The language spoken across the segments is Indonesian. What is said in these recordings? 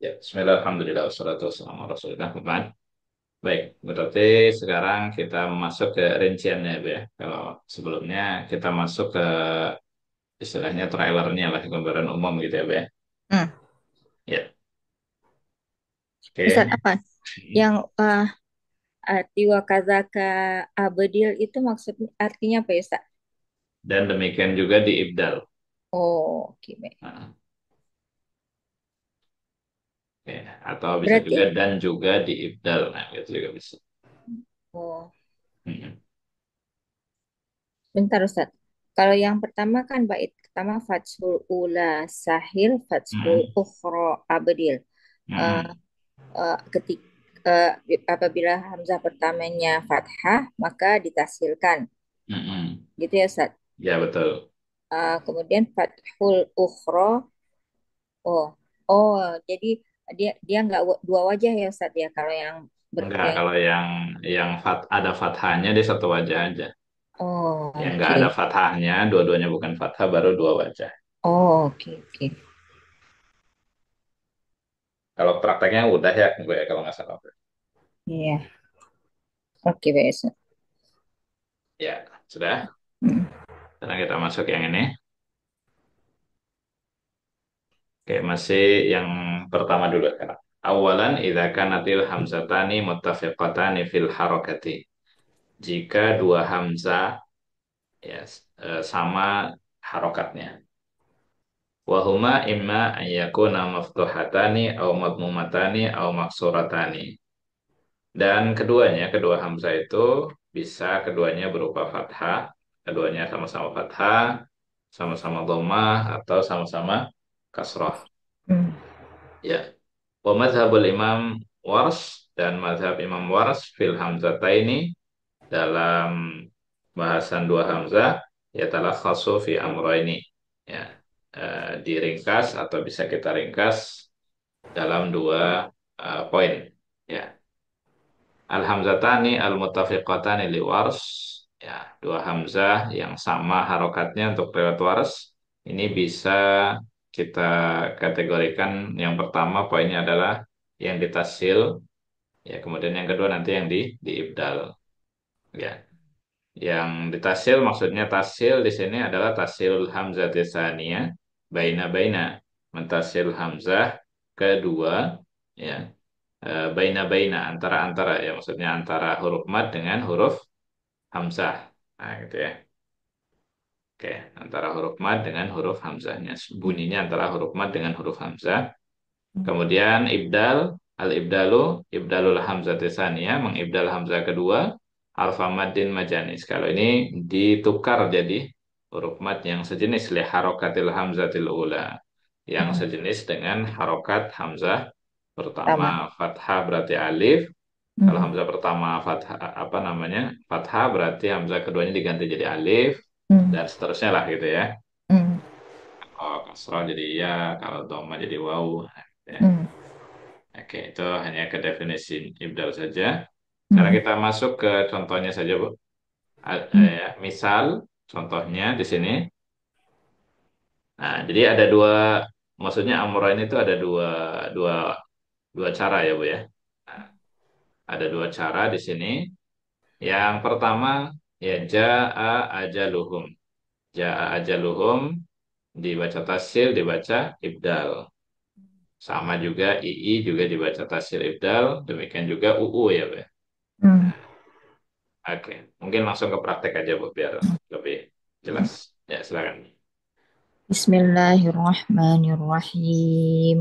Ya, Bismillah, Alhamdulillah, wassalatu wassalamu ala Rasulillah. Baik, berarti sekarang kita masuk ke rinciannya, Bu, ya. Kalau sebelumnya kita masuk ke istilahnya trailernya lah, gambaran umum gitu ya, Bu, ya. Hmm. Ya, Ustaz, oke. apa yang arti wa kadzaka abadil itu maksudnya artinya apa ya, Ustaz? Dan demikian juga di Ibdal. Oh, oke, baik. Nah, oke. Atau bisa juga Berarti, dan juga di Ibdal. Nah, itu juga bisa. oh, Hmm. bentar Ustaz. Kalau yang pertama kan bait pertama fatsul ula sahil, fatsul Hmm. ukhro abadil. Eh, Hmm. ketik apabila hamzah pertamanya fathah maka ditasilkan. Hmm. Gitu ya, Ustaz. Ya, betul. Kemudian fathul ukhro. Oh, oh, jadi dia dia nggak dua wajah ya Ustadz ya kalau yang Enggak, yang kalau yang ada fathahnya di satu wajah aja. oh Yang enggak ada oke. fathahnya, dua-duanya bukan fathah, baru dua wajah. Oh, oke oke. Kalau prakteknya udah ya, gue kalau nggak salah. Iya, oke baik Ustadz. Ya, sudah. Hmm. Sekarang kita masuk yang ini. Oke, masih yang pertama dulu sekarang. Awalan, idza kanatil hamzatani muttafiqatani fil harakati. Jika dua hamzah ya sama harokatnya. Wahuma imma an yakuna maftuhatani au madmumatani au maksuratani. Dan keduanya, kedua hamzah itu bisa keduanya berupa fathah, keduanya sama-sama fathah, sama-sama dhammah atau sama-sama kasrah. Hmm. Ya, wa madhabul imam Wars dan madhab Imam Wars fil hamzataini dalam bahasan dua hamzah ya talakhasu fi amrayni. Ya, diringkas atau bisa kita ringkas dalam dua poin. Ya, al-hamzatani al-muttafiqatani li wars. Ya, dua hamzah yang sama harokatnya untuk riwayat wars. Ini bisa kita kategorikan yang pertama poinnya adalah yang ditasil, ya kemudian yang kedua nanti yang diibdal. Ya, yang ditasil maksudnya tasil di sini adalah tasil hamzah tisania baina baina mentasil hamzah kedua ya baina baina antara antara ya maksudnya antara huruf mad dengan huruf hamzah. Nah, gitu ya. Oke, antara huruf mad dengan huruf hamzahnya. Bunyinya antara huruf mad dengan huruf hamzah. Kemudian ibdal, al-ibdalu, ibdalul hamzah tsaniyah, mengibdal hamzah kedua, alfa maddin majanis. Kalau ini ditukar jadi huruf mad yang sejenis li harokatil hamzatil ula. Yang Hmm. sejenis dengan harokat hamzah pertama. Pertama. Fathah berarti alif. Kalau Hmm. hamzah pertama fathah apa namanya? Fathah berarti hamzah keduanya diganti jadi alif Hmm. dan seterusnya lah gitu ya. Hmm. Kalau kasrah jadi ya, kalau dhamma jadi waw. Nah, gitu ya. Hmm. Oke, itu hanya ke definisi ibdal saja. Sekarang Hmm. kita masuk ke contohnya saja, Bu. Hmm. Ya, misal contohnya di sini. Nah, jadi ada dua, maksudnya amroin itu ada dua, dua cara ya, Bu ya. Nah, ada dua cara di sini. Yang pertama, ya ja'a ajaluhum. Ja'a ajaluhum dibaca tasil, dibaca ibdal. Sama juga II juga dibaca tasil ibdal. Demikian juga UU ya, Bu, ya. Hmm. Nah, oke, mungkin langsung ke praktek aja Bu biar lebih jelas. Ya, silakan. Bismillahirrahmanirrahim.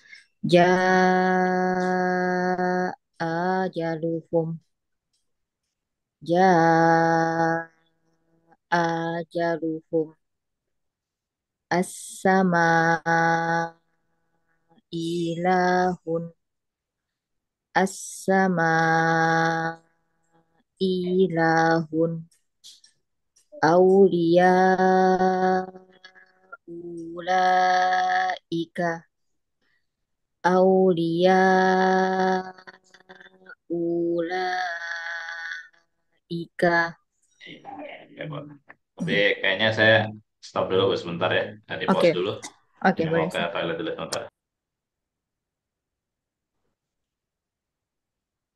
Jaa jaluhum. Jaa jaluhum. As-sama ilahun. As-sama ilahun. Aulia ulaika. Aulia ulaika. Ya, Bu. Tapi kayaknya saya stop dulu Bu sebentar ya. Di pause Oke, dulu. oke Ini mau boleh ke Ustaz. toilet dulu sebentar.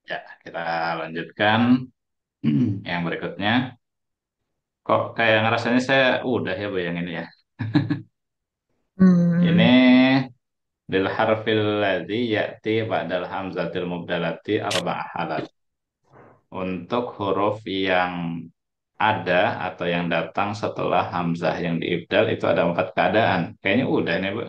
Ya, kita lanjutkan yang berikutnya. Kok kayak ngerasanya saya udah ya bayangin ya. Ini Hmm, bil harfil ladzi ya'ti ba'dal hamzatil mubdalati arba'a halat. Untuk huruf yang ada atau yang datang setelah hamzah yang diibdal itu ada empat keadaan. Kayaknya udah nih, Bu.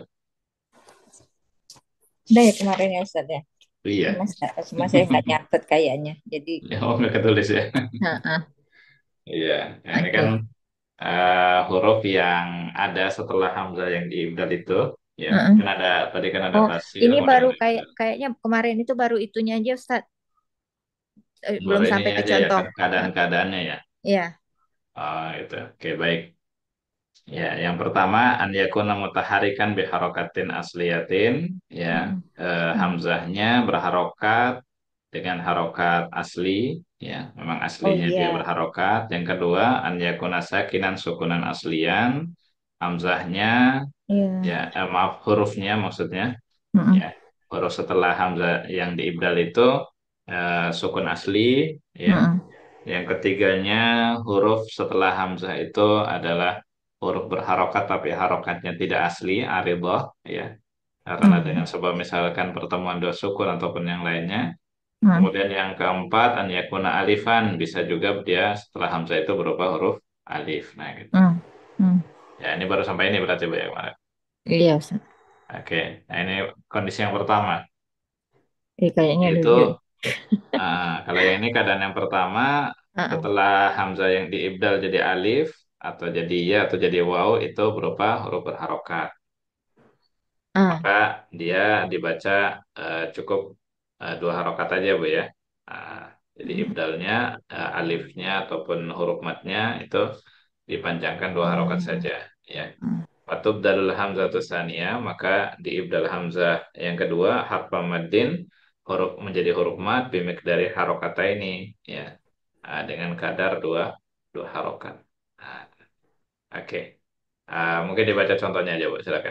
udah ya kemarin ya Ustaz ya. Iya. Cuma saya nggak nyatet kayaknya. Jadi, Oh, nggak ketulis ya. nah, Iya. Nah, ini kan oke. huruf yang ada setelah hamzah yang diibdal itu. Ya, Heeh. kan ada tadi kan ada Oh, fasil, ini kemudian baru ada ibdal. kayaknya kemarin itu baru itunya aja Ustaz. Baru Belum sampai ininya ke aja ya, contoh. kan Hah, keadaan-keadaannya ya. iya. Oh, itu. Oke, baik. Ya, yang pertama an yakuna mutaharikan biharokatin asliyatin, ya, Mm-mm. Mm. hamzahnya berharokat dengan harokat asli, ya, memang Oh aslinya dia iya, berharokat. Yang kedua an yakuna sakinan sukunan aslian, hamzahnya, ya, iya. maaf, hurufnya maksudnya, ya, Mm-mm. huruf setelah hamzah yang diibdal itu sukun asli, ya. Mm-mm. Yang ketiganya, huruf setelah hamzah itu adalah huruf berharokat tapi harokatnya tidak asli, aridoh, ya. Karena dengan Mm. sebab misalkan pertemuan dua sukun ataupun yang lainnya. Mm. Kemudian yang keempat, an yakuna alifan, bisa juga dia setelah hamzah itu berupa huruf alif. Nah, gitu. Mm. Mm. Ya, ini baru sampai ini berarti Bu ya, kemarin. Iya Ustaz. Oke, nah ini kondisi yang pertama. Kayaknya Itu dulu. kalau yang ini keadaan yang pertama, Ah, setelah hamzah yang diibdal jadi alif atau jadi ya atau jadi waw itu berupa huruf berharokat. ah, Maka dia dibaca cukup dua harokat aja Bu ya. Nah, jadi ibdalnya alifnya ataupun huruf matnya itu dipanjangkan dua harokat oh, saja. Ya. mm, Patub dalil hamzah tsaniyah, maka diibdal hamzah yang kedua harfa maddin, huruf menjadi huruf mad bimik dari harokata ini, ya. Dengan kadar dua dua harokat. Nah, oke. Mungkin dibaca contohnya aja Bu, silakan.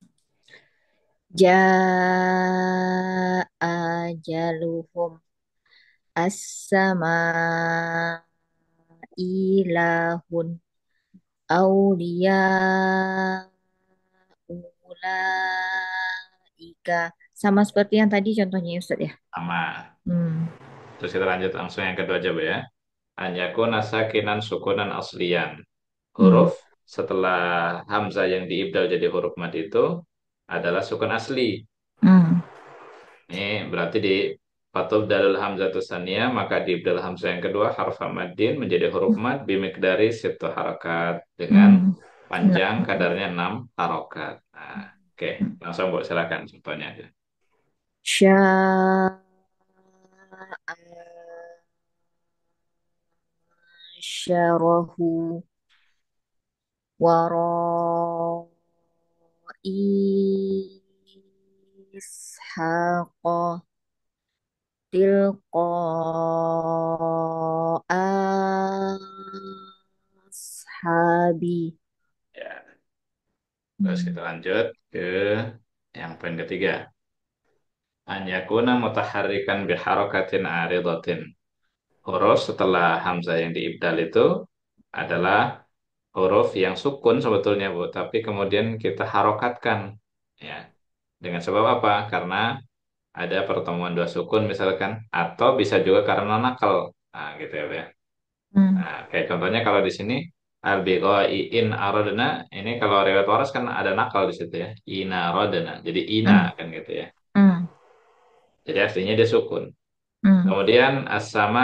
jaa ajaluhum as-sama ilahun aulia ulaika. Sama seperti yang tadi contohnya ya, Ustaz ya. Sama. Hmm. Terus kita lanjut langsung yang kedua aja Bu ya. Anyaku nasakinan sukunan aslian. Hmm. Huruf setelah hamzah yang diibdal jadi huruf mad itu adalah sukun asli. Hmm. Ini berarti di Fatub dalil hamzah tsaniyah, maka di ibdal hamzah yang kedua harf maddin menjadi huruf mad bimikdari situ harakat dengan Hmm. panjang kadarnya 6 harokat. Nah, oke, langsung Bu silakan contohnya aja. Syaa syarahu waro ishaqa tilqa ashabi. Ya, terus Hmm. kita lanjut ke yang poin ketiga. An yakuna mutaharrikan biharokatin aridatin. Huruf setelah hamzah yang diibdal itu adalah huruf yang sukun sebetulnya Bu, tapi kemudian kita harokatkan, ya. Dengan sebab apa? Karena ada pertemuan dua sukun misalkan, atau bisa juga karena nakal. Nah, gitu ya Bu ya. Hmm. Nah, kayak contohnya kalau di sini in aradna, ini kalau riwayat waras kan ada nakal di situ ya. Ina aradna. Jadi ina Hmm. kan gitu ya. Hmm. Jadi aslinya dia sukun. Hmm. Kemudian as-sama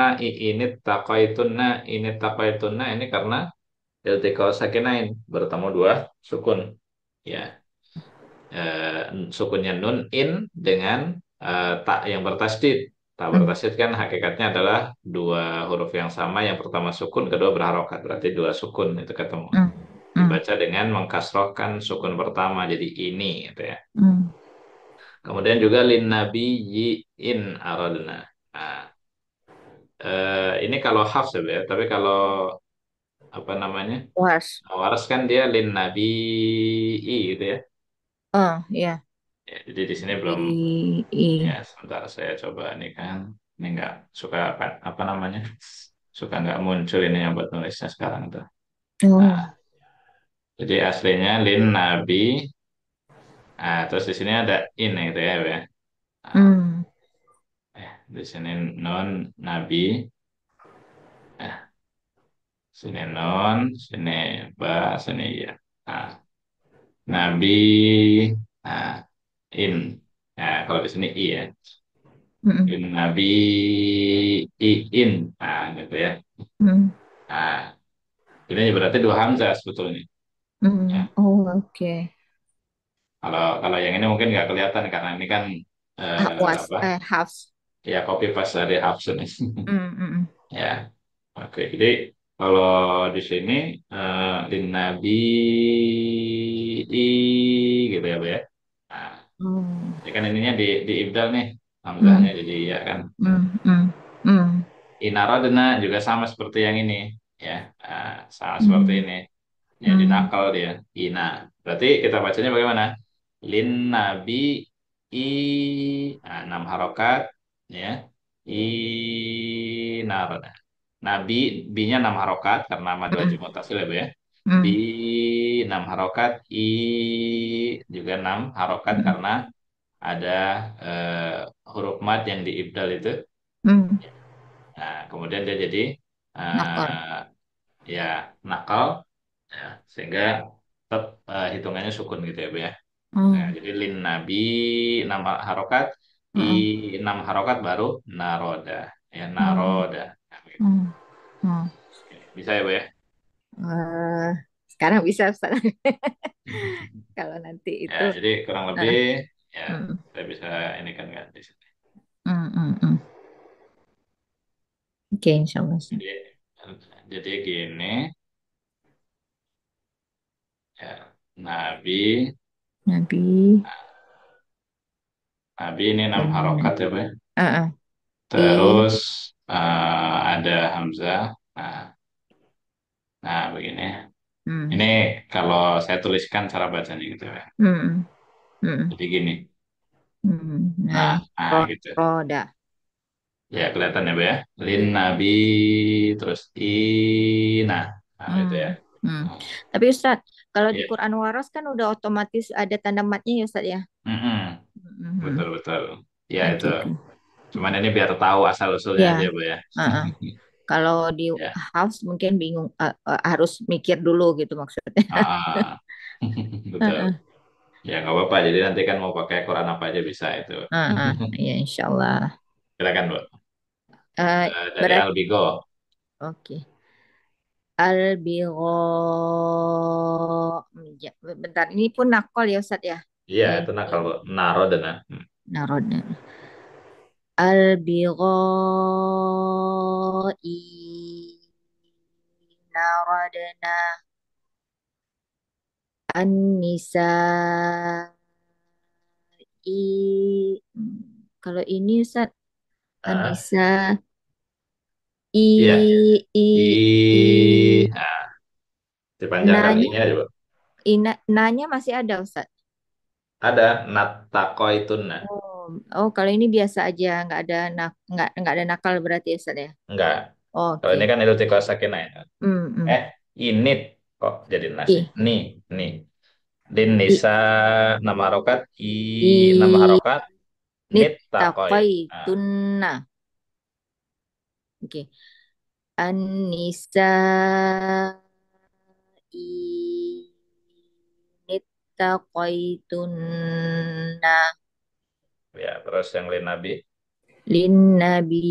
init taqaitunna ini karena iltiqo sakinain, bertemu dua sukun. Ya, sukunnya nun in dengan tak yang bertasdid. Tak Hmm. bertasdid kan hakikatnya adalah dua huruf yang sama, yang pertama sukun, kedua berharokat, berarti dua sukun itu ketemu. Hmm. Hmm. Dibaca dengan mengkasrohkan sukun pertama jadi ini gitu ya. Hmm. Kemudian juga lin nabi in aradna. Nah, ini kalau hafs ya, tapi kalau apa namanya? Was. Waras kan dia lin nabi gitu ya. Oh, ya. Ya, jadi di sini belum. Nabi Ya, I. sebentar saya coba nih kan. ini nggak suka apa namanya, suka nggak muncul ini yang buat nulisnya sekarang tuh. Nah, Oh. jadi aslinya lin nabi. Nah, terus di sini ada in gitu ya, Bu ya. Nah, Hmm. di sini non nabi. Eh, sini non, sini ba, sini ya. Nah, nabi. Nah, in. Nah, kalau di sini i ya. Hmm. In nabi i in. Nah, gitu ya. Hmm. Nah, ini berarti dua hamzah sebetulnya. Ya. Hmm. Oh, oke. Kalau kalau yang ini mungkin nggak kelihatan karena ini kan Was apa? house. Ya copy paste dari Hafsun. Hmm. Hmm. Ya, oke. Jadi kalau di sini lin nabi gitu ya, Bu ya. Nah, Hmm. ini kan ininya di ibdal nih Hmm. hamzahnya jadi ya kan. Hmm. Hmm. Hmm. Inarodena juga sama seperti yang ini ya. Sama seperti Hmm. ini. Ya Hmm. dinakal dia. Ina. Berarti kita bacanya bagaimana? Lin nabi i, enam harokat ya. I narona. Nabi binya enam harokat karena mad Hmm. wajib mutasil ya, Bu ya. Bi Hmm. enam harokat, i juga enam harokat Hmm. karena ada huruf mad yang diibdal itu. Hmm. Nah, kemudian dia jadi Nakal. eh, ya nakal ya, sehingga tetap hitungannya sukun gitu ya, Bu ya. Nah, Hmm. jadi lin nabi enam harokat, i Hmm. enam harokat baru naroda ya Hmm. naroda. Nah, begitu. Hmm. Hmm. Oke, bisa ya, Bu ya. Eh, sekarang bisa Ustaz. Kalau nanti Ya, itu jadi kurang lebih eh, ya mm, saya bisa ini kan di sini. mm. Oke, insya Allah. Ustaz. Jadi gini ya, nabi Nabi nabi ini enam dan harokat ya, Bu ya. I Terus ada hamzah. Nah, begini. mm, Ini kalau saya tuliskan cara bacanya gitu ya. mm, mm, Jadi gini. nah, Gitu. roda. Ya kelihatan ya, Bu ya. Lin nabi terus nah, itu ya. Mm, mm. Hmm. Tapi Ustaz, kalau di Ya. Quran Waras kan udah otomatis ada tanda matnya ya Ustaz ya? Mm-mm. Mm, Betul betul. Ya itu. oke, oke. Cuman ini biar tahu asal usulnya Ya, aja, Bu ya. kalau di Ya. house mungkin bingung, harus mikir dulu gitu maksudnya. Ah, betul. Ya nggak apa-apa. Jadi nanti kan mau pakai Quran apa aja bisa itu. Ya insya Allah. Silakan, Bu. Dari Berat, Albigo. oke. Ya, bentar, ini pun nakol ya Ustaz ya. Iya, Ini itu nah kalau naro dan nah. narodnya. Al-Bighai narodna An-Nisa kalau ini Ustaz Ah, An-Nisa iya. i I, nah, dipanjangkan nanya i-nya coba. nanya masih ada Ustaz. Ada natakoituna. Oh, oh kalau ini biasa aja, nggak ada nakal berarti ya Ustaz ya. Enggak. Kalau Oke. ini kan iltiqa sakinah ya. Hmm. Init kok jadi nasi. I Nih, nih. Din i nisa nama harokat, i nama i harokat, nit takoit. Nah, nittaqaitunna. Oke. An-nisa nittaqaitunna ya terus yang lain nabi. linnabi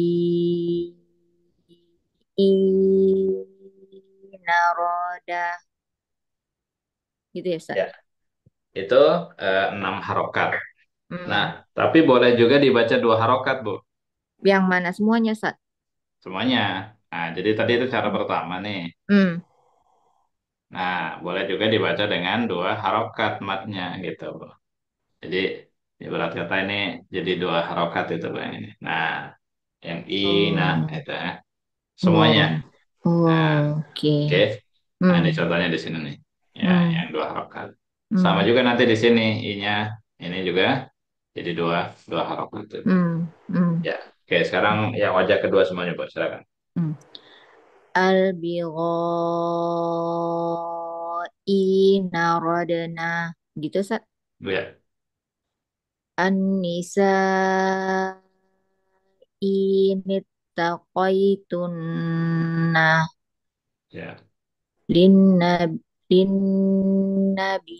naroda gitu ya Ustaz. Ya, itu enam harokat. Nah, Hmm. tapi boleh juga dibaca dua harokat, Bu. Yang mana semuanya Ustaz? Semuanya. Nah, jadi tadi itu cara pertama nih. Hmm. Nah, boleh juga dibaca dengan dua harokat matnya gitu, Bu. Jadi, ibarat kata ini jadi dua harokat itu, Bu, yang ini. Nah, yang i, nah, Oh, itu ya. Semuanya. oh, Nah, oke. oke. Nah, ini Hmm. contohnya di sini nih. Ya, Hmm. yang dua harokat. Sama Hmm. juga nanti di sini, i-nya ini juga jadi dua, dua harokat itu. Hmm. Hmm. Ya, Oke, sekarang yang wajah kedua semuanya, Bu. Silakan. Hmm. Al-bighai narodna. Gitu, Sat. Bu ya. An-nisa inittaqaitunna Ya, linnab linnabi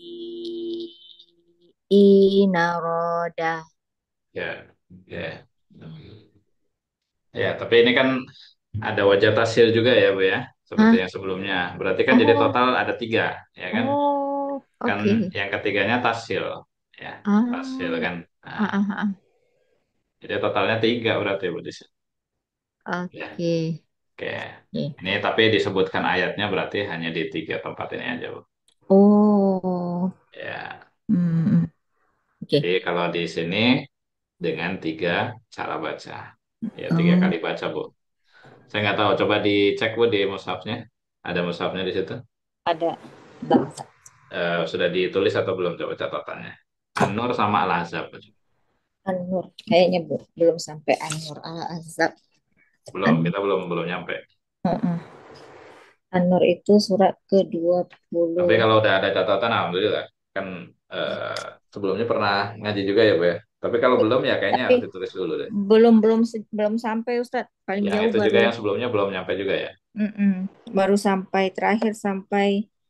inaroda. ya, ya. Ya, tapi ini kan ada wajah tasil juga ya, Bu ya. Seperti Hah? yang sebelumnya. Berarti kan jadi Oh, total ada tiga, ya kan? oh, Kan oke. yang ketiganya tasil, ya. Tasil Ah, kan. Nah, ah, ah, ah. jadi totalnya tiga berarti, Bu. Ya, Oke. oke. Oke. Ini tapi disebutkan ayatnya berarti hanya di tiga tempat ini aja, Bu. Oh, Ya, hmm, jadi oke. kalau di sini dengan tiga cara baca. Ya, tiga Oh, kali baca, Bu. Saya nggak tahu, coba dicek, Bu, di mushafnya. Ada mushafnya di situ. ada bangsa. Sudah ditulis atau belum, coba catatannya? An-Nur sama Al-Ahzab. An-Nur. Kayaknya belum sampai An-Nur Al-Azab. Belum, An kita belum nyampe. Heeh. An-Nur itu surat ke 20. Tapi kalau udah ada catatan, alhamdulillah. Kan eh, sebelumnya pernah ngaji juga ya, Bu ya. Tapi kalau belum ya kayaknya Tapi harus ditulis dulu deh. belum sampai Ustadz. Paling Yang jauh itu juga baru yang sebelumnya belum nyampe juga ya. mm-mm, baru sampai terakhir sampai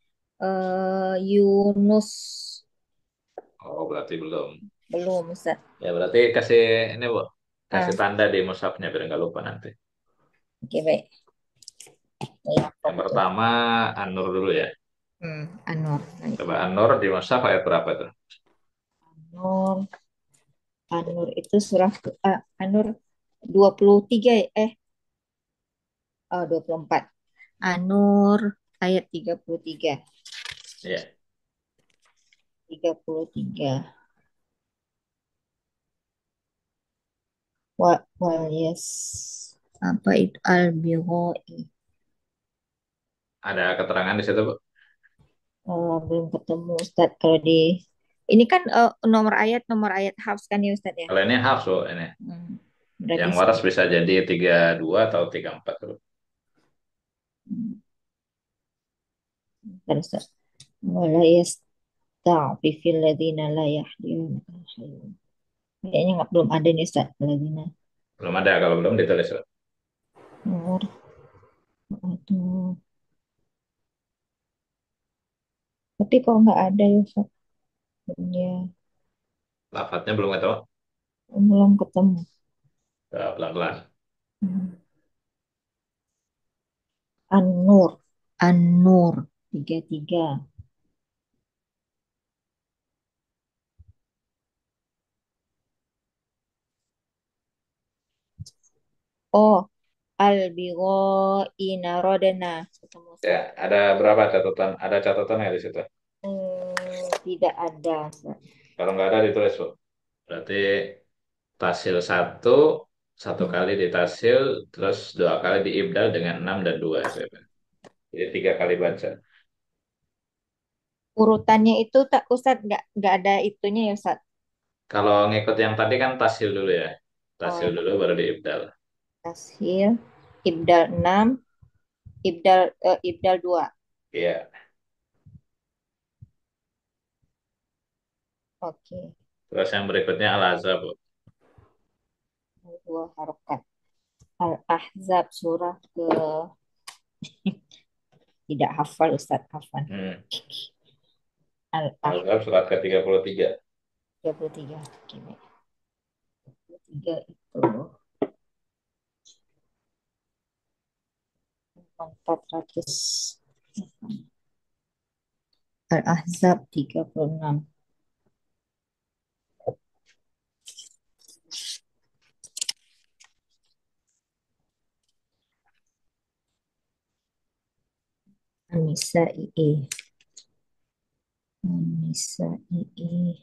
Yunus. Oh, berarti belum. Belum Ustadz. Ya berarti kasih ini, Bu. Kasih Ah, tanda di mushafnya biar nggak lupa nanti. oke baik. Ya, Yang betul. pertama An-Nur dulu ya. An-Nur. Coba An-Nur di mushaf ayat berapa tuh? An-Nur. An-Nur itu An-Nur 23 ya? 24. An-Nur ayat 33. Iya. 33. Yes. Apa itu al-bighai? Ada keterangan di situ, Bu. Belum ketemu Ustadz kalau di ini kan nomor ayat Hafs kan ya Ustadz ya. Kalau ini hafs, Bu, ini. Hmm, Yang berarti waras bisa jadi 32 atau 34, Bu. bentar, Ustadz. Wala yasta'fifil ladzina la yahdiyun. Kayaknya nggak belum ada nih Ustadz ladzina. Belum ada, kalau belum ditulis, Bu. Nomor aduh. Tapi kalau nggak ada ya Ustadz. Ya, Lafadznya belum ketemu. belum ketemu. Pelan-pelan. Hmm. An-Nur. An-Nur 33. Oh, Al-Bighai Narodana. Ketemu Ya, Ustaz. ada berapa catatan? Ada catatannya di situ. Tidak ada, Ustaz. Kalau nggak ada ditulis, Bu. Berarti tasil satu, satu Hmm. kali ditasil, terus dua kali diibdal dengan 6 dan 2 itu ya, Pak. Jadi tiga kali baca. Urutannya itu tak Ustaz nggak ada itunya ya Ustaz. Kalau ngikut yang tadi kan tasil dulu ya. Oh Tasil ya, dulu baru diibdal. Tashil, Ibdal 6, Ibdal 2. Iya. Oke, Terus yang berikutnya Al-Azhar, Bu. dua harokat. Al-Ahzab surah ke tidak hafal Ustaz hafal. Hmm. Al-Ahzab Al-Azhar surat ke-33. 33. Oke, baik. 33 itu 400. Al-Ahzab 36. An-Nisa II. An-Nisa II.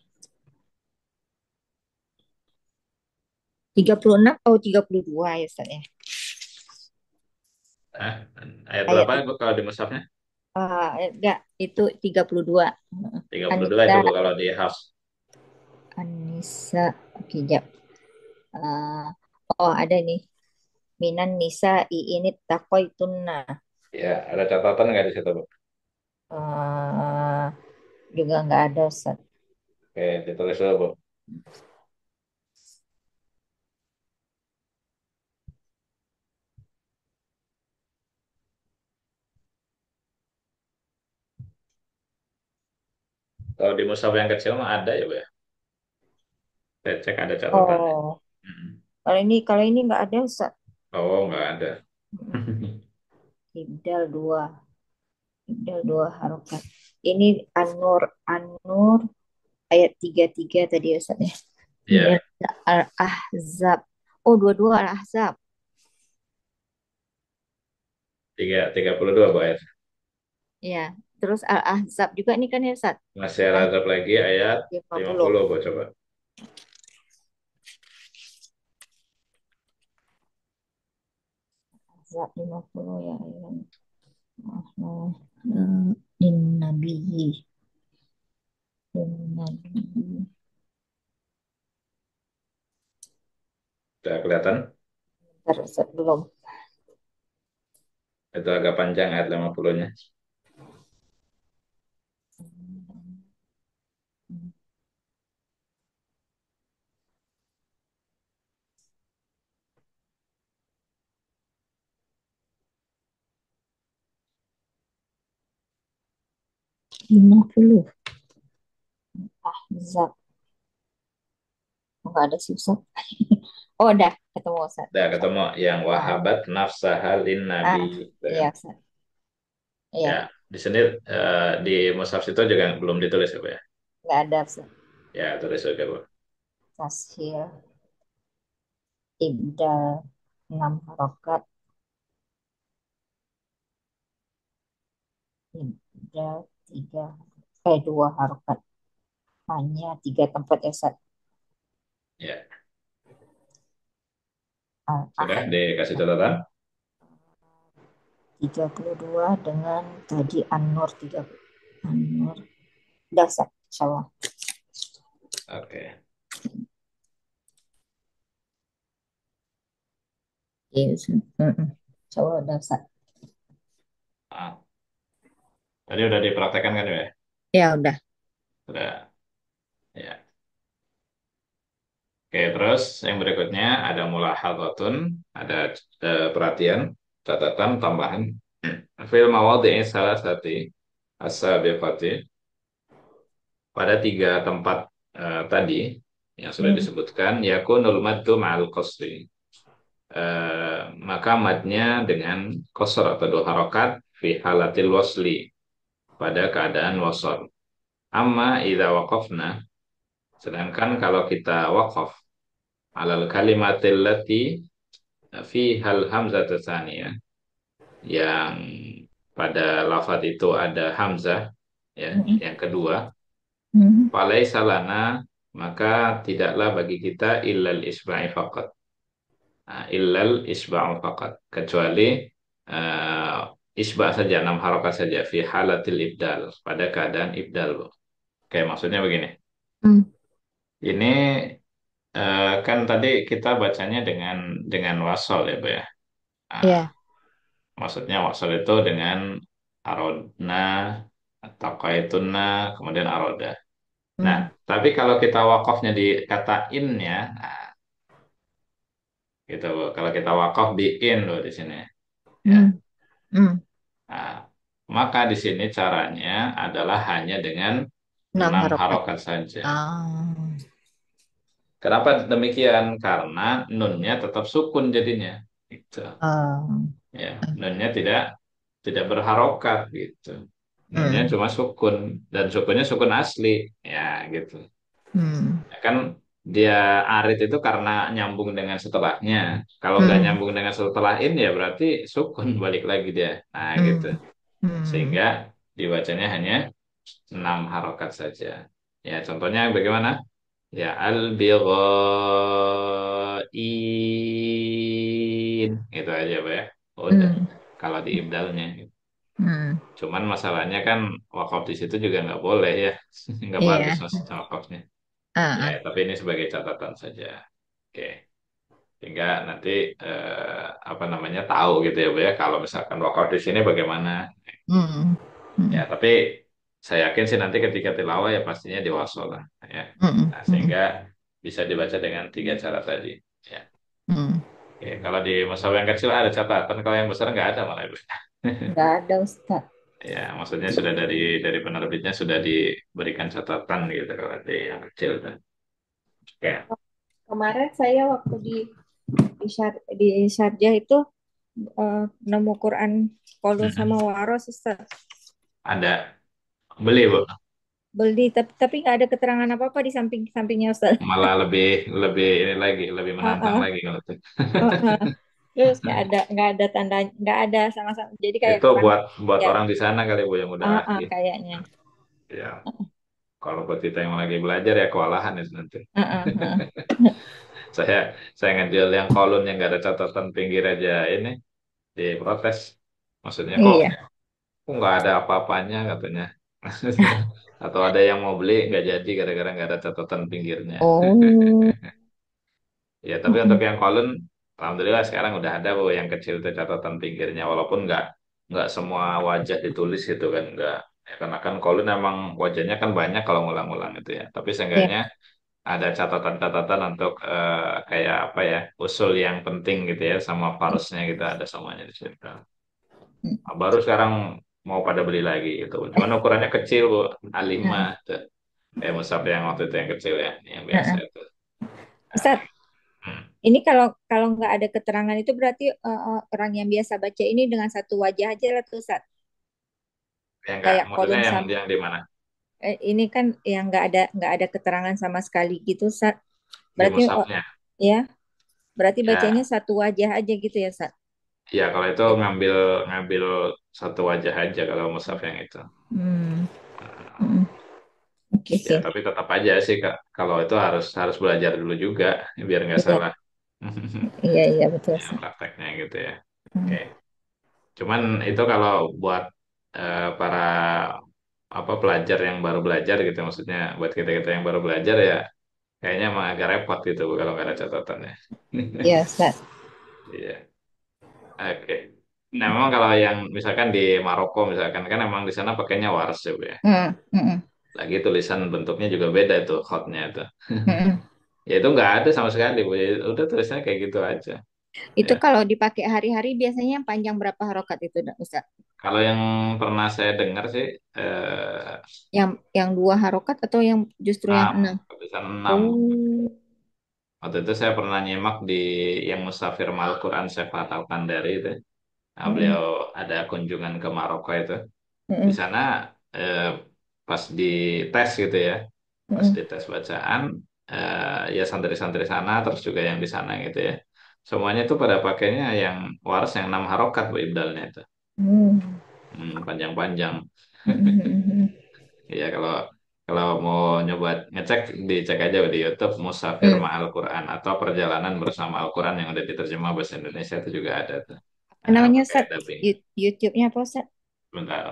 36 atau 32 ya Ustaz ya. Hah? Ayat Ayat berapa, Bu, kalau di mushafnya? enggak itu 32. Tiga puluh dua itu, Anissa, Bu, kalau di Hafs. Anissa, oke, jap. Ah, Oh, ada nih. Minan nisa ini takoitunna. Ya, ada catatan nggak di situ, Bu? Eh juga nggak ada, Ustaz. Oke, ditulis dulu, Bu. Kalau di mushaf yang kecil mah ada ya, Bu ya. Saya cek ada catatannya. Oh, Mm. kalau ini nggak ada, Ustaz. Oh, nggak ada. Ibdal dua. Ibdal dua harokat. Ini An-Nur. An-Nur ayat 33 tadi, Ustaz ya. Kemudian Ya, ada Al-Ahzab. Oh, dua-dua Al-Ahzab. 32, Bu ayat. Ya, terus Al-Ahzab juga nih kan ya, Ustaz? Masih Nah, ada lagi ayat 50. 50, Bu, coba. Ahzab 50 ya. Ya. Lin Nabiyyi. Lin Nabiyyi. Sudah kelihatan? Bentar, Ustaz, belum. Itu agak panjang ayat 50-nya. 50. Ahzab. Enggak ada sih, Ustaz. Oh, udah ketemu, Ustaz. Udah ketemu yang Ah, wahabat nafsaha lin nabi. ah, Gitu iya, kan. Ustaz. Ya, Iya, di sini di mushaf itu juga belum ditulis ya, Bu ya. nggak ada, Ustaz. Ya, tulis juga, Bu. Tashil, ibdal, 6 harokat, ibdal, 3, 2 harokat. Hanya 3 tempat ya, Ustaz. Ya, Al-Ah, sudah dikasih catatan? 32 dengan tadi An-Nur 30. An-Nur, dasar, insyaallah. Oke. Iya, Ustaz. Insyaallah dasar. Ah, tadi udah dipraktekkan kan ya? Ya, udah. Sudah. Ya. Oke, terus yang berikutnya ada mulahadzatun, ada perhatian, catatan, tambahan. Fil mawadhi'i salasati as-sabiqati, pada tiga tempat tadi yang sudah Hmm. disebutkan, yakunul maddu ma'al qasri. Maka madnya dengan qasr atau dua harokat fi halatil wasli, pada keadaan wasol. Amma idza waqafna, sedangkan kalau kita waqaf alal kalimatil lati fi hal hamzah tsaniyah, yang pada lafadz itu ada hamzah, ya, Hmm. yang kedua, Hmm. falaisa lana, maka tidaklah bagi kita illal isba'i faqat. Nah, illal isba'u faqat, kecuali isba' saja, 6 harokat saja fi halatil ibdal, pada keadaan ibdal, Bu. Kayak maksudnya begini. Hmm. Ini kan tadi kita bacanya dengan wasol ya, Bu ya. Nah, Ya. maksudnya wasol itu dengan arodna atau kaituna, kemudian aroda. Nah, Hmm. tapi kalau kita wakafnya di kata in-nya, nah, gitu, Bu. Kalau kita wakaf di in loh di sini, ya. Hmm. Hmm. Nah, maka di sini caranya adalah hanya dengan 6 enam harokat. harokat saja. Ah. Kenapa demikian? Karena nunnya tetap sukun jadinya. Gitu. Ah. Ya, nunnya tidak berharokat gitu. Nunnya Hmm. cuma sukun, dan sukunnya sukun asli, ya gitu. Hmm. Ya kan, dia arit itu karena nyambung dengan setelahnya. Kalau nggak Hmm. nyambung dengan setelahin ya berarti sukun balik lagi dia. Nah gitu. Hmm. Hmm. Sehingga dibacanya hanya 6 harokat saja. Ya contohnya bagaimana? Ya al-bighain, itu aja, Pak ya. Udah. Hmm. Kalau di ibdalnya. Hmm. Cuman masalahnya kan wakaf di situ juga nggak boleh ya, nggak bagus Iya. maksudnya wakafnya. Ya, Ah, ah. tapi ini sebagai catatan saja. Oke. sehingga nanti apa namanya tahu gitu ya Bu ya kalau misalkan workout di sini bagaimana. Hmm. Ya Hmm. tapi saya yakin sih nanti ketika tilawah ya pastinya di wasol lah ya. Hmm. Nah, Hmm. sehingga bisa dibaca dengan tiga cara tadi. Ya. Hmm. Oke, kalau di mushaf yang kecil ada catatan, kalau yang besar nggak ada malah Ibu. Nggak ada Ustaz. Ya, maksudnya sudah dari penerbitnya sudah diberikan catatan gitu kalau di yang kecil tuh. Oke, Kemarin saya waktu di Syarjah itu nemu Quran Kolun sama mm-mm. Waros Ustaz. Ada beli Bu, Beli tapi nggak ada keterangan apa-apa di sampingnya Ustaz. malah lebih lebih ini lagi, lebih menantang Heeh, lagi kalau itu. heeh. Terus nggak ada tanda, nggak ada sama-sama. Jadi kayak Itu kurang buat buat ya. orang di sana kali Bu yang udah ahli. Kayaknya. Ya, kalau buat kita yang lagi belajar ya kewalahan itu nanti. Heeh, heeh. Saya saya ngejual yang kolon yang nggak ada catatan pinggir aja ini diprotes. Maksudnya Iya. kok nggak ada apa-apanya katanya. Atau ada yang mau beli nggak jadi gara-gara nggak ada catatan pinggirnya. Oh. Ya, tapi untuk Heeh. yang kolon, alhamdulillah sekarang udah ada Bu yang kecil itu catatan pinggirnya, walaupun nggak semua wajah ditulis gitu kan, nggak. Ya, karena kan kolon emang wajahnya kan banyak kalau ngulang-ngulang itu ya. Tapi Iya. seenggaknya ada catatan-catatan untuk kayak apa ya, usul yang penting gitu ya, sama parusnya gitu ada semuanya di situ. Nah, baru sekarang mau pada beli lagi gitu. Cuman ukurannya kecil Bu, A5 Heeh. tuh. Kayak musab yang waktu itu yang kecil ya, yang biasa Heeh. itu. Nah, Ustaz, hmm. ini kalau kalau nggak ada keterangan itu berarti orang yang biasa baca ini dengan satu wajah aja lah tuh Ustaz. Yang enggak, Kayak maksudnya kolon yang sam yang di mana? ini kan yang nggak ada keterangan sama sekali gitu Ustaz. Di Berarti musabnya. ya, berarti bacanya Ya, satu wajah aja gitu ya Ustaz. ya kalau itu Ya. ngambil ngambil satu wajah aja kalau musaf yang itu. Hmm. Nah, Hmm. Oke ya, sih. tapi tetap aja sih Kak. Kalau itu harus harus belajar dulu juga biar nggak Iya, salah. iya, iya betul Ya, Ustaz. prakteknya gitu ya. Hmm. Oke. Cuman itu kalau buat para apa pelajar yang baru belajar gitu maksudnya buat kita-kita yang baru belajar ya kayaknya emang agak repot gitu Bu, kalau nggak ada catatannya. Iya Ustaz. Iya. Oke. Nah, memang kalau yang misalkan di Maroko misalkan kan emang di sana pakainya wars ya, Bu ya. Hmm. Hmm. Lagi tulisan bentuknya juga beda itu hotnya itu. Hmm. Ya itu nggak ada sama sekali, Bu. Ya, udah tulisannya kayak gitu aja. Itu Ya. kalau dipakai hari-hari biasanya yang panjang berapa harokat itu, Ustaz? Kalau yang pernah saya dengar sih eh, Yang dua harokat atau yang justru yang 6, enam? tulisan 6. Oh. Waktu itu saya pernah nyimak di yang Musafir Mal Quran Syekh Al-Kandari itu. Nah, Mm-mm. beliau ada kunjungan ke Maroko itu. Di Mm-mm. sana eh, pas di tes gitu ya, pas Mm-mm. di tes bacaan, ya santri-santri sana terus juga yang di sana gitu ya, semuanya itu pada pakainya yang waras yang 6 harokat Bu ibdalnya itu. Hmm. Panjang-panjang. Mm-mm. Ya kalau kalau mau nyoba ngecek dicek aja di YouTube Musafir Mm. Ma'al Quran atau Perjalanan Bersama Al-Quran yang udah diterjemah bahasa Indonesia itu juga ada tuh. Apa namanya, Pakai Ustaz? dubbing. YouTube-nya apa, Ustaz? Bentar.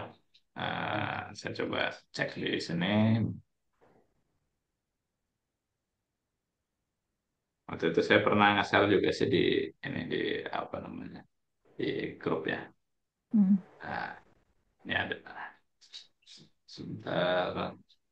Saya coba cek di sini. Waktu itu saya pernah ngasal juga sih di ini di apa namanya di grup ya. Hmm. Nah, ini ada sebentar.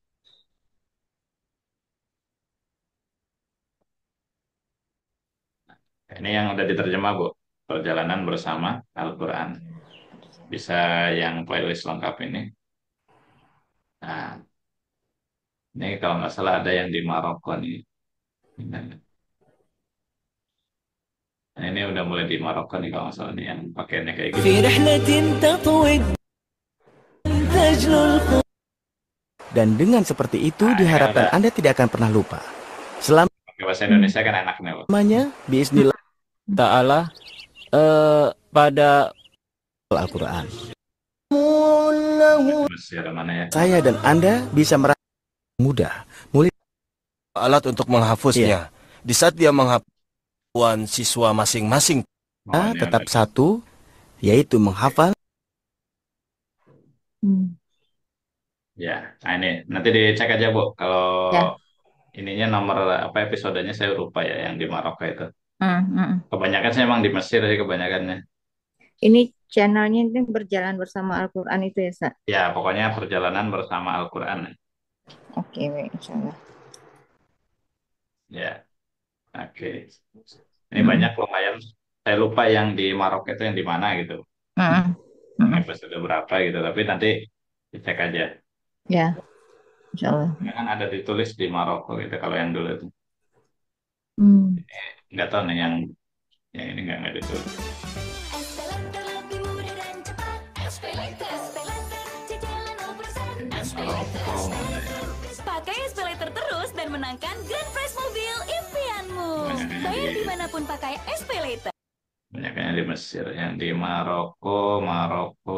Ini yang udah diterjemah Bu. Perjalanan bersama Al-Quran. Bisa yang playlist lengkap ini. Nah, ini kalau nggak salah ada yang di Maroko nih. Nah, ini udah mulai di Maroko nih kalau nggak salah nih yang pakainya kayak gitu. في رحلة تطوي تجلو dan dengan seperti itu Nah, ini kan diharapkan udah Anda tidak akan pernah lupa. pakai bahasa Hmm. Indonesia kan enak nih Bu. Selamanya, biiznillah ta'ala, pada Al-Quran. Mesir mana ya? Saya dan Anda bisa merasa mudah. Mulai alat untuk menghapusnya. Di saat dia menghafal siswa masing-masing, Oh, ini udah. tetap satu, yaitu menghafal. Hmm. Ya, nah ini nanti dicek aja Bu. Kalau Ya. ininya nomor apa episodenya saya lupa ya yang di Maroko itu. Hmm, hmm. Kebanyakan sih emang di Mesir sih kebanyakannya. Ini channelnya ini berjalan bersama Al-Quran itu ya, Sa? Ya, pokoknya perjalanan bersama Al-Quran. Oke, baik, insya Allah. Ya, oke. Ini Hmm, banyak lumayan. Saya lupa yang di Maroko itu yang di mana gitu. hmm, hmm. Episode berapa gitu. Tapi nanti dicek aja. Ya, insya Allah. Karena kan ada ditulis di Maroko gitu kalau yang dulu itu. Hmm. Nggak tahu nih yang ini nggak ditulis. Yang Maroko mana ya? Pakai SPayLater terus dan menangkan grand prize mobil impianmu. Kebanyakannya di Bayar dimanapun pakai SPayLater. Kebanyakannya di Mesir. Yang di Maroko, Maroko.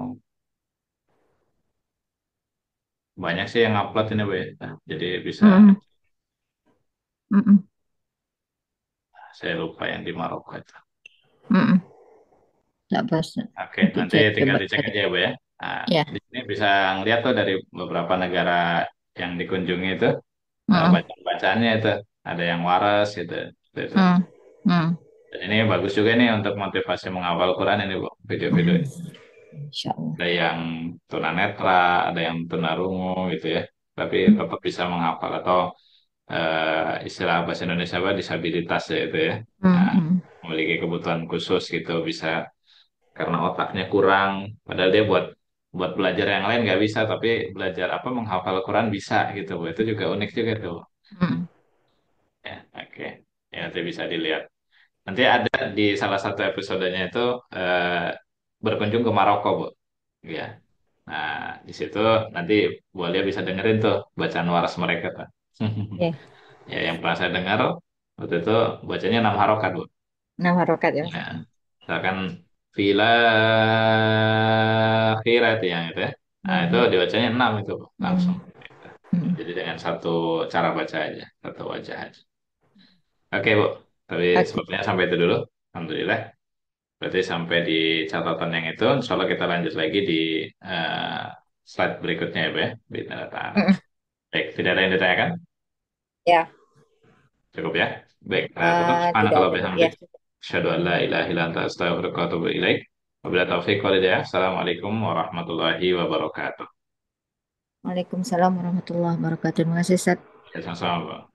Banyak sih yang upload ini, Bu, ya. Nah, jadi bisa, Hmm, hmm, saya lupa yang di Maroko itu. hmm. Tak pas. Oke, Nanti nanti cek tinggal coba dicek cari. aja ya, Bu, ya. Nah, Ya. di sini bisa ngeliat tuh dari beberapa negara yang dikunjungi itu, Hmm, bacaan-bacaannya itu. Ada yang waras gitu. Gitu. hmm, hmm, Dan ini bagus juga nih untuk motivasi menghafal Quran ini, Bu, video-video. hmm. Insya Allah. Ada yang tunanetra, ada yang tunarungu gitu ya. Tapi Hmm, tetap bisa menghafal atau istilah bahasa Indonesia apa disabilitas ya itu ya. hmm, Nah, hmm. memiliki kebutuhan khusus gitu bisa karena otaknya kurang. Padahal dia buat buat belajar yang lain nggak bisa, tapi belajar apa menghafal Quran bisa gitu, Bu. Itu juga unik juga tuh. Hmm. Ya, oke. Ya, nanti bisa dilihat. Nanti ada di salah satu episodenya itu berkunjung ke Maroko, Bu. Ya. Nah, di situ nanti Bu Alia bisa dengerin tuh bacaan waras mereka tuh. Ya. Ya, yang pernah saya dengar waktu itu bacanya 6 harokat, Bu. Nah, harokat ya, Ya, Ustaz. misalkan fila akhirat yang itu ya. Nah, itu Hmm, dibacanya 6 itu, Bu, hmm, langsung. hmm. Jadi dengan satu cara baca aja, satu wajah aja. Oke, Bu. Tapi Oke. sepertinya sampai itu dulu. Alhamdulillah. Berarti sampai di catatan yang itu, insya Allah kita lanjut lagi di eh, slide berikutnya ya, Bu, ya. Bismillah ta'ala. Hmm, Baik, tidak ada yang ditanyakan? ya. Cukup ya? Baik, tutup. Tidak Subhanakallah ada. Ya. bihamdik. Asyhadu an la ilaha illa anta astaghfiruka wa atubu ilaik. Wabillahi taufiq wal hidayah. Assalamualaikum warahmatullahi wabarakatuh. Waalaikumsalam warahmatullahi wabarakatuh. Terima kasih, Ustaz. Ya, sama-sama, Pak.